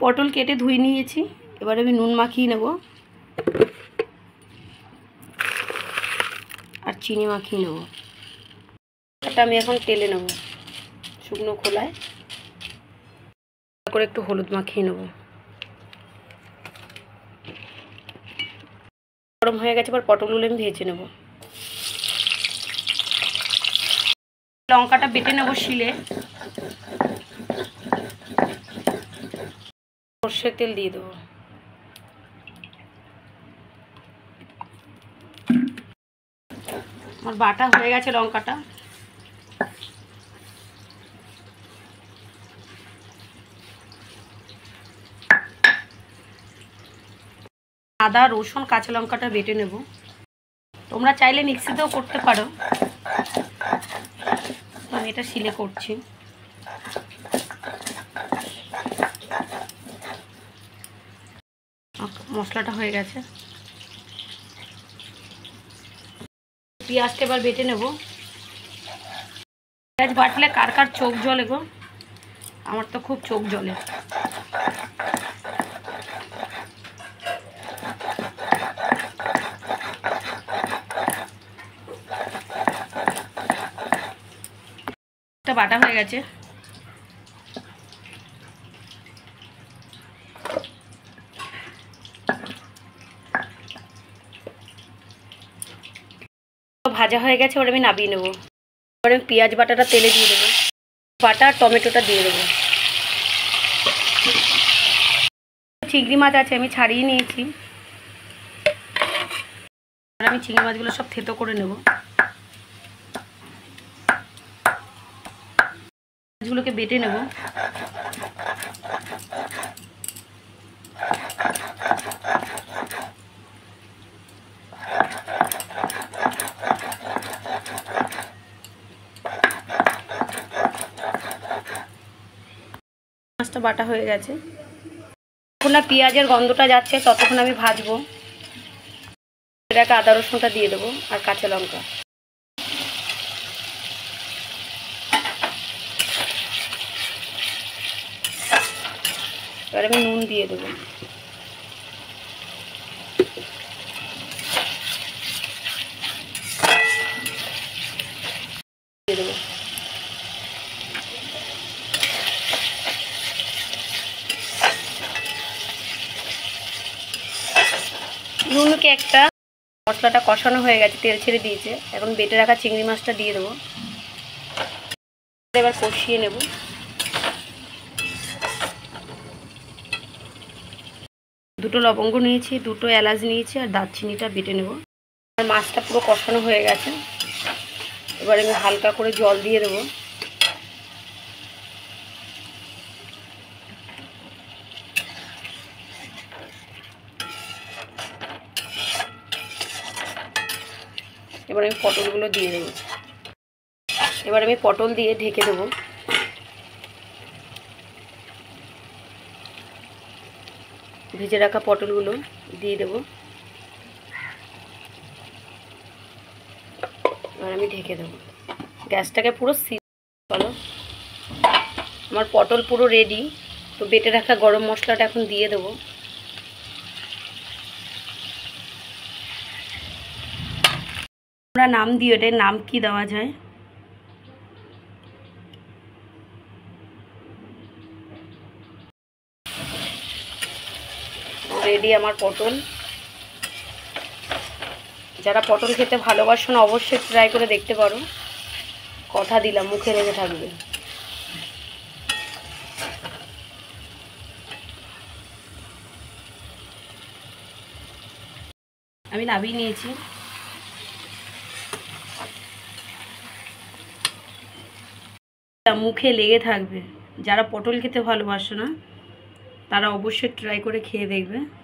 পটল কেটে ধুয়ে নিয়েছি, এবার আমি নুন মাখিয়ে নেব আর চিনি মাখিয়ে নেব। এটা আমি এখন তেলে নেব শুকনো খোলায়, করে একটু হলুদ মাখিয়ে নেব। গরম হয়ে গেছে, এবার পটলগুলো আমি ভেজে নেব। লঙ্কাটা বেটে নেব শিলে, সর্ষের তেল দিয়ে দেবো। আমার বাটা হয়ে গেছে লঙ্কাটা। আদা রসুন কাঁচা লঙ্কাটা বেটে নেব। তোমরা চাইলে মিক্সিতেও করতে পারো, আমি এটা শিলে করছি। মশলাটা হয়ে গেছে, পেঁয়াজটা এবার বেটে নেব। পেঁয়াজ বাটলে কার কার চোখ জ্বলে গো, আমার তো খুব চোখ জ্বলে। এটা বাটা হয়ে গেছে, ভাজা হয়ে গেছে। এবার আমি নামিয়ে নেব। এবার আমি পেঁয়াজ বাটাটা তেলে দিয়ে দেবো, বাটা আর টমেটোটা দিয়ে দেবো। চিংড়ি মাছ আছে, আমি ছাড়িয়ে নিয়েছি। আর আমি চিংড়ি মাছগুলো সব থেতো করে নেব। মাছগুলোকে বেটে নেব। মাছটা বাটা হয়ে গেছে, যতক্ষণ না পেঁয়াজের গন্ধটা যাচ্ছে ততক্ষণ আমি ভাজবো। এটাকে আদা রসুনটা দিয়ে দেবো আর কাঁচা লঙ্কা। এবার আমি নুন দিয়ে দেবো। দিয়ে দেবো নুনকে একটা। মশলাটা কষানো হয়ে গেছে, তেল ছেড়ে দিয়েছে। এখন বেটে রাখা চিংড়ি মাছটা দিয়ে দেবো, এবার কষিয়ে নেব। দুটো লবঙ্গ নিয়েছি, দুটো এলাচ নিয়েছি আর দারচিনিটা বেটে নেব। আর মাছটা পুরো কষানো হয়ে গেছে, এবার আমি হালকা করে জল দিয়ে দেবো। এবার আমি পটলগুলো দিয়ে দেবো। এবার আমি পটল দিয়ে ঢেকে দেবো। ভেজে রাখা পটলগুলো দিয়ে দেবো। এবার আমি ঢেকে দেবো, গ্যাসটাকে পুরো চলো আমার পটল পুরো রেডি। তো বেটে রাখা গরম মশলাটা এখন দিয়ে দেবো। আমরা নাম দিও, এটার নাম কি দেওয়া যায়? রেডি আমার পটল। যারা পটল খেতে ভালোবাসো না অবশ্যই ট্রাই করে দেখতে পারো, কথা দিলাম মুখে লেগে থাকবে। আমি নামিয়ে নিয়েছি। মুখে লেগে থাকবে, যারা পটল খেতে ভালোবাসো না তারা অবশ্যই ট্রাই করে খেয়ে দেখবে।